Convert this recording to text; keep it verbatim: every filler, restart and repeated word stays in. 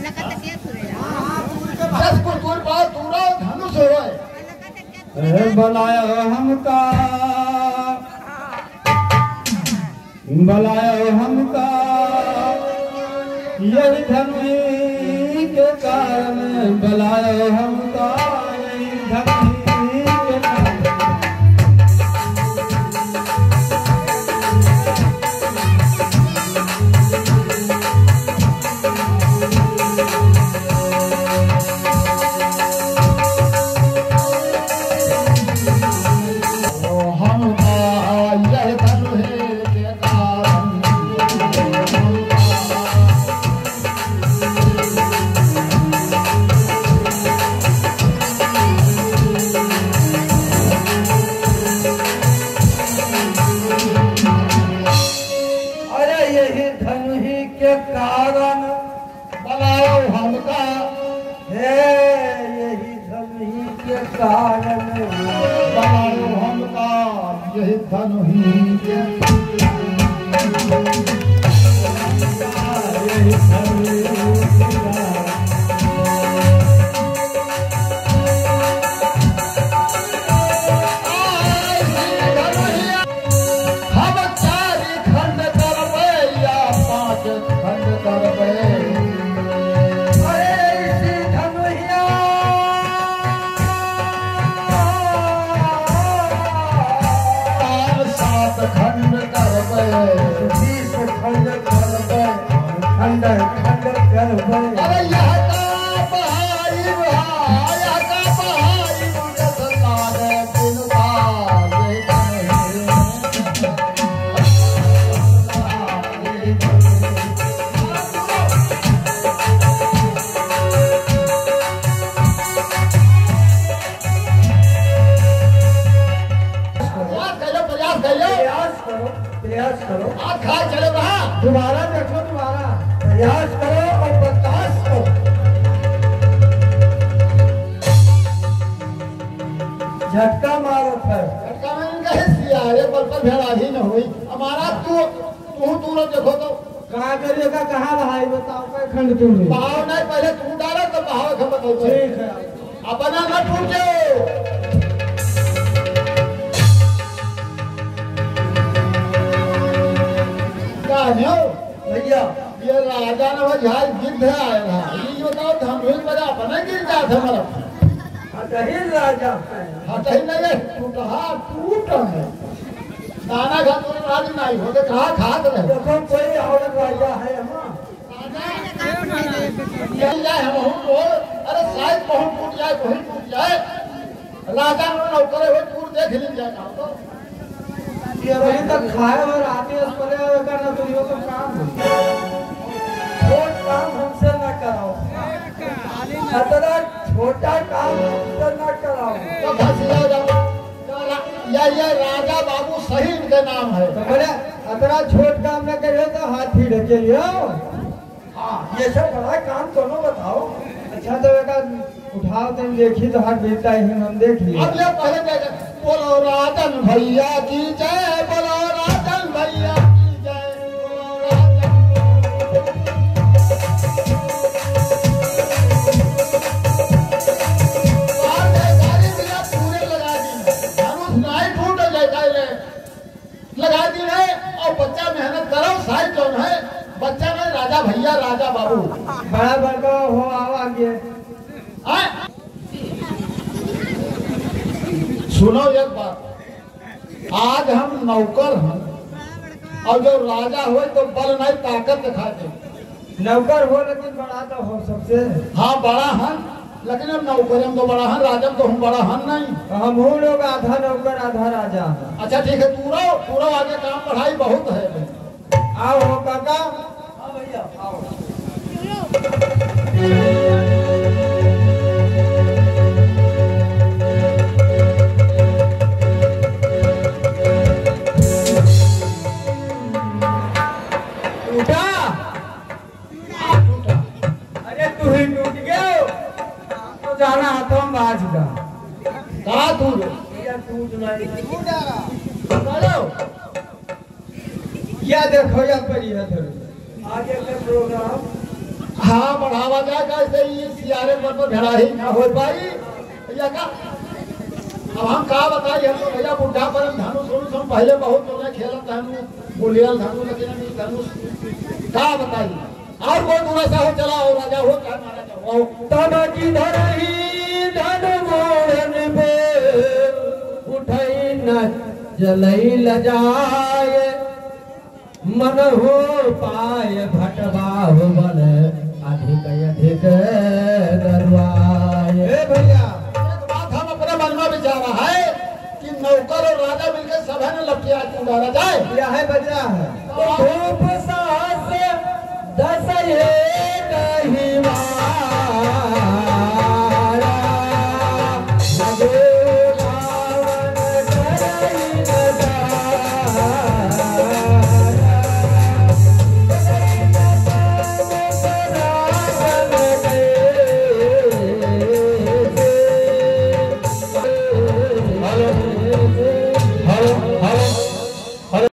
धनुष हो बनाया हमका बनाया हमका यही धनुष के कारण बनाया हमका यही धनुष के कारण दोबारा देखो, दोबारा प्रयास करो और बर्दाश्त करो। झटका मारो फिर झटका में कहे सिया ये पल पल भेड़ा ही न हुई हमारा तू तू तू न देखो तो कहाँ करिएगा कहाँ भाई बताओ क्या खंड तुम बहाव नहीं पहले तू डालो तो बहाव का बताओ। ठीक है अपना न टूटे भैया ये राजा ने वो झाल गिद्ध आया था ये बताओ धमरुल बजा अपने गिर जा था हमारा हटही राजा हटही नहीं टूटा टूटा है दाना खा तो राज नहीं हो तो कहाँ खात रहे देखो कोई और राजा है हम चल जाए हम बोल अरे शायद बहुत टूट जाए बहुत टूट जाए राजा ने नौकर हो टूट देख ली जाए तो ये वही तक खाए और आते उस पर करना तो यो तो काम है छोट काम हमसे न कराओ अतरा छोटा काम हमसे न कराओ तो फंसिया जाओ या ये राजा बाबू सही इनके नाम है तो बोले अतरा छोट काम न करे तो हाथी ढके लियो। हाँ ये सब बड़ा काम दोनों बताओ। अच्छा तो बेटा उठाओ तुम देखी तो हाथ बेटा ही हम देख लिए अब ये पहले बोलो राजन भैया की जय बोलो राजन भैया की जय बोलो राजन पूरे लगा दी धनुष नहीं टूट जाए लगा दी है और बच्चा मेहनत करो साइड कौन है बच्चा में राजा भैया राजा बाबू बड़ा बड़ा हो आओ आगे सुनो एक बात आज हम नौकर हैं और जो राजा हो तो बल नहीं ताकत दिखाते नौकर हो लेकिन बड़ा तो हो सबसे हाँ बड़ा है लेकिन हम नौकर हम तो बड़ा है राजा तो हम बड़ा है नहीं हम हूँ लोग आधा नौकर आधा राजा। अच्छा ठीक है तू रहो तू रहो आगे काम पढ़ाई बहुत है आओ हो काका हाँ भैया आओ जाना हाथों में बाज का कहाँ टूट टूट नहीं या देखो या पड़ी है थोड़ी आगे का प्रोग्राम हाँ बढ़ावा जाए कैसे ये सियारे पर तो भेड़ा ही ना हो पाई भैया का। अब हम का बताई हम तो भैया बुढ़ा पर हम धनुष धनुष हम पहले बहुत तो मैं खेलत धनुष बुलियल धनुष लेकिन हम धनुष का बताई। और कोई दूर ऐसा हो चला हो राजा हो क्या मारा जाओ तब किधर ही धन मोहन पे उठई न जलई लजाए मन हो पाए भटवा हो बल अधिक अधिक गरुआए। ए भैया एक बात हम अपने मन में विचारा है कि नौकर और राजा मिलकर सभी ने लपटिया उड़ाना जाए यह है बजा है धूप सा